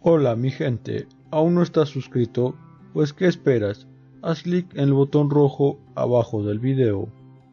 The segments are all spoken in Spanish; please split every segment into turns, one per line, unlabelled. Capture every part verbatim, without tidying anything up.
Hola mi gente, ¿aún no estás suscrito? Pues ¿qué esperas? Haz clic en el botón rojo abajo del video.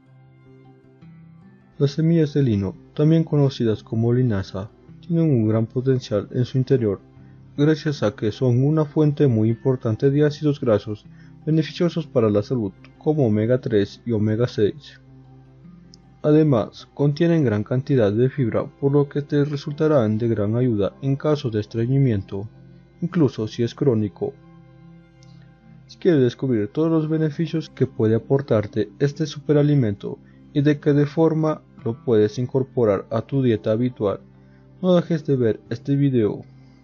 Las semillas de lino, también conocidas como linaza, tienen un gran potencial en su interior, gracias a que son una fuente muy importante de ácidos grasos beneficiosos para la salud, como omega tres y omega seis. Además, contienen gran cantidad de fibra, por lo que te resultarán de gran ayuda en caso de estreñimiento, incluso si es crónico. Si quieres descubrir todos los beneficios que puede aportarte este superalimento y de qué forma lo puedes incorporar a tu dieta habitual, no dejes de ver este video.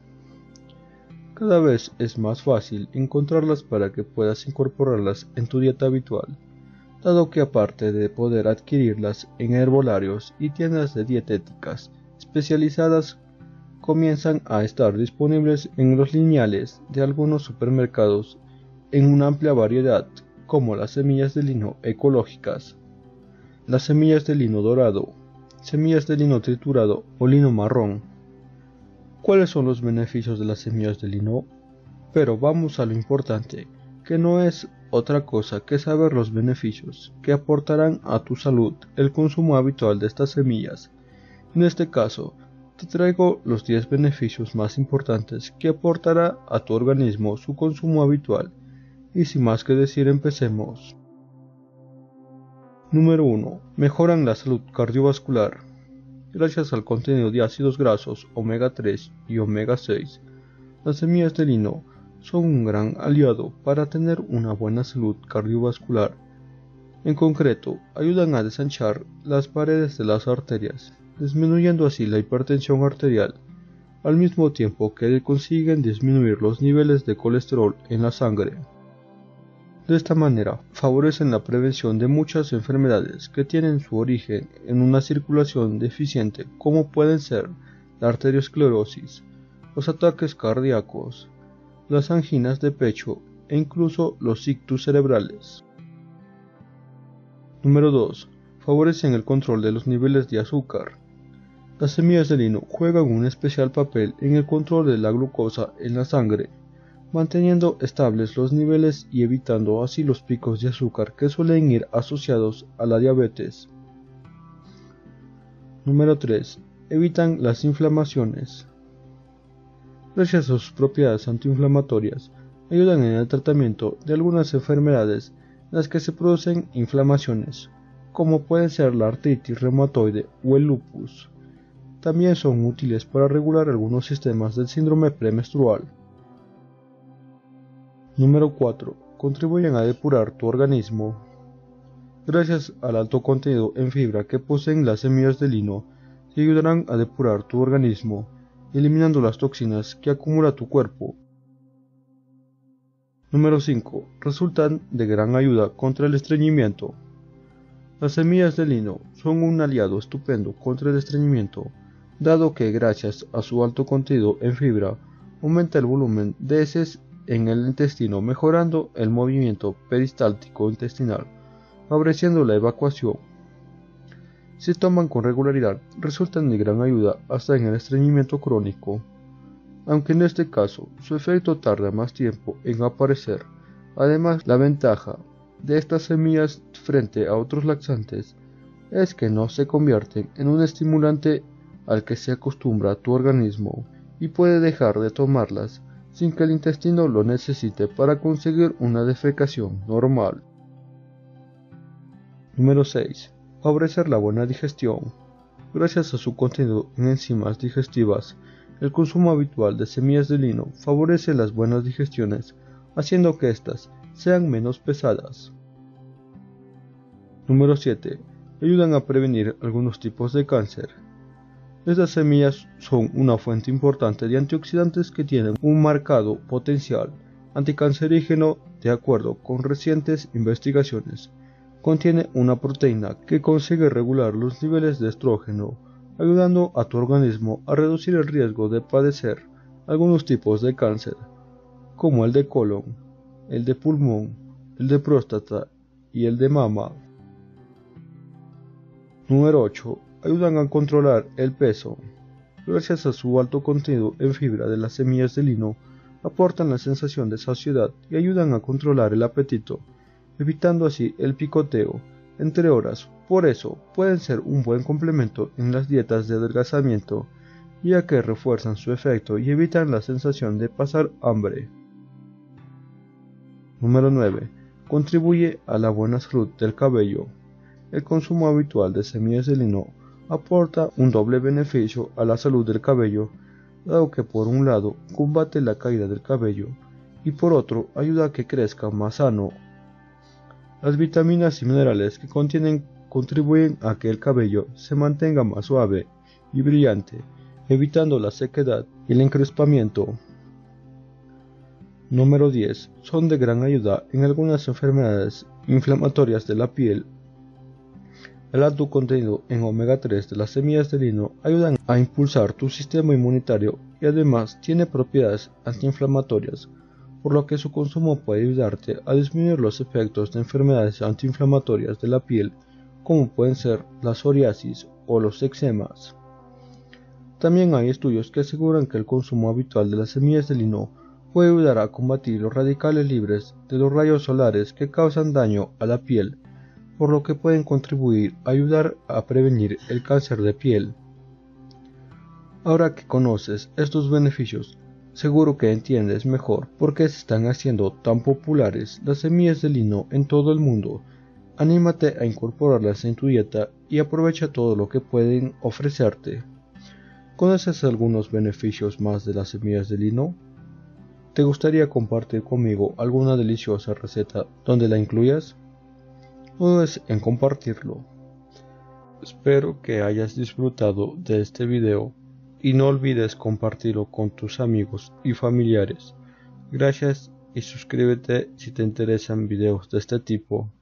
Cada vez es más fácil encontrarlas para que puedas incorporarlas en tu dieta habitual, dado que aparte de poder adquirirlas en herbolarios y tiendas de dietéticas especializadas, comienzan a estar disponibles en los lineales de algunos supermercados en una amplia variedad, como las semillas de lino ecológicas, las semillas de lino dorado, semillas de lino triturado o lino marrón. ¿Cuáles son los beneficios de las semillas de lino? Pero vamos a lo importante, que no es otra cosa que saber los beneficios que aportarán a tu salud el consumo habitual de estas semillas. En este caso, te traigo los diez beneficios más importantes que aportará a tu organismo su consumo habitual. Y sin más que decir, empecemos. Número uno. Mejoran la salud cardiovascular. Gracias al contenido de ácidos grasos omega tres y omega seis, las semillas de lino son un gran aliado para tener una buena salud cardiovascular. En concreto, ayudan a desanchar las paredes de las arterias, disminuyendo así la hipertensión arterial, al mismo tiempo que consiguen disminuir los niveles de colesterol en la sangre. De esta manera, favorecen la prevención de muchas enfermedades que tienen su origen en una circulación deficiente, como pueden ser la arteriosclerosis, los ataques cardíacos, las anginas de pecho e incluso los ictus cerebrales. Número dos. Favorecen el control de los niveles de azúcar. Las semillas de lino juegan un especial papel en el control de la glucosa en la sangre, manteniendo estables los niveles y evitando así los picos de azúcar que suelen ir asociados a la diabetes. Número tres. Evitan las inflamaciones. Gracias a sus propiedades antiinflamatorias, ayudan en el tratamiento de algunas enfermedades en las que se producen inflamaciones, como pueden ser la artritis reumatoide o el lupus. También son útiles para regular algunos sistemas del síndrome premenstrual. Número cuatro. Contribuyen a depurar tu organismo. Gracias al alto contenido en fibra que poseen las semillas de lino, te ayudarán a depurar tu organismo, eliminando las toxinas que acumula tu cuerpo. Número cinco. Resultan de gran ayuda contra el estreñimiento. Las semillas de lino son un aliado estupendo contra el estreñimiento, dado que gracias a su alto contenido en fibra, aumenta el volumen de heces en el intestino, mejorando el movimiento peristáltico intestinal, favoreciendo la evacuación. Si toman con regularidad, resultan de gran ayuda hasta en el estreñimiento crónico, aunque en este caso su efecto tarda más tiempo en aparecer. Además, la ventaja de estas semillas frente a otros laxantes es que no se convierten en un estimulante al que se acostumbra tu organismo y puede dejar de tomarlas sin que el intestino lo necesite para conseguir una defecación normal. Número seis. Favorecer la buena digestión. Gracias a su contenido en enzimas digestivas, el consumo habitual de semillas de lino favorece las buenas digestiones, haciendo que éstas sean menos pesadas. Número siete. Ayudan a prevenir algunos tipos de cáncer. Estas semillas son una fuente importante de antioxidantes que tienen un marcado potencial anticancerígeno de acuerdo con recientes investigaciones. Contiene una proteína que consigue regular los niveles de estrógeno, ayudando a tu organismo a reducir el riesgo de padecer algunos tipos de cáncer, como el de colon, el de pulmón, el de próstata y el de mama. Número ocho. Ayudan a controlar el peso. gracias a su alto contenido en fibra de las semillas de lino, aportan la sensación de saciedad y ayudan a controlar el apetito, evitando así el picoteo entre horas. Por eso pueden ser un buen complemento en las dietas de adelgazamiento, ya que refuerzan su efecto y evitan la sensación de pasar hambre. Número nueve. Contribuye a la buena salud del cabello. El consumo habitual de semillas de lino aporta un doble beneficio a la salud del cabello, dado que por un lado combate la caída del cabello y por otro ayuda a que crezca más sano. Las vitaminas y minerales que contienen contribuyen a que el cabello se mantenga más suave y brillante, evitando la sequedad y el encrespamiento. Número diez. Son de gran ayuda en algunas enfermedades inflamatorias de la piel. El alto contenido en omega tres de las semillas de lino ayudan a impulsar tu sistema inmunitario y además tiene propiedades antiinflamatorias, por lo que su consumo puede ayudarte a disminuir los efectos de enfermedades antiinflamatorias de la piel, como pueden ser la psoriasis o los eczemas. También hay estudios que aseguran que el consumo habitual de las semillas de lino puede ayudar a combatir los radicales libres de los rayos solares que causan daño a la piel, por lo que pueden contribuir a ayudar a prevenir el cáncer de piel. Ahora que conoces estos beneficios, seguro que entiendes mejor por qué se están haciendo tan populares las semillas de lino en todo el mundo. Anímate a incorporarlas en tu dieta y aprovecha todo lo que pueden ofrecerte. ¿Conoces algunos beneficios más de las semillas de lino? ¿Te gustaría compartir conmigo alguna deliciosa receta donde la incluyas? No dudes en compartirlo. Espero que hayas disfrutado de este video y no olvides compartirlo con tus amigos y familiares. Gracias y suscríbete si te interesan videos de este tipo.